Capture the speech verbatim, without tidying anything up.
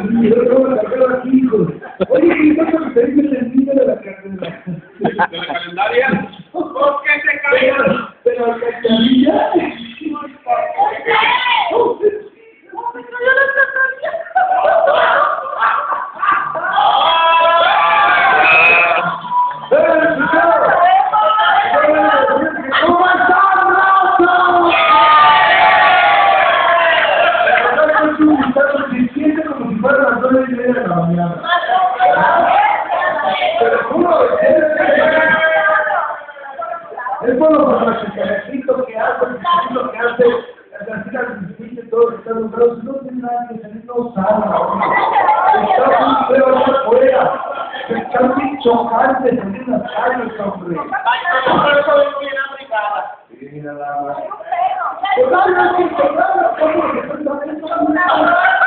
Yo tengo la cartera aquí, hijo. Oye, ¿qué pasa que te dice el niño de la cartera? ¿De la calendaria? ¿Por qué se cayó? ¿De la cacharilla? ¿Cómo estás, Rafa? Se siente como si fuera las dos y media de la mañana. Pero juro, es bueno para los chicanecitos que hacen, lo que hace, así las dice todo que están logrados, no tiene nada que salir, no sabe. Está muy feo allá afuera, están bien chocantes en las calles, hombre. Sí, nada más. Pues, ay, no, sí, pues, nada, ¿cómo que están haciendo?